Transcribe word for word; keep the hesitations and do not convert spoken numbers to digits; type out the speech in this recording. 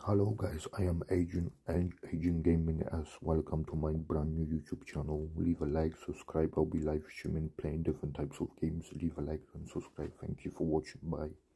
Hello guys, I am Agent and Agent Gaming as welcome to my brand new YouTube channel. Leave a like, subscribe. I'll be live streaming, playing different types of games. Leave a like and subscribe. Thank you for watching. Bye.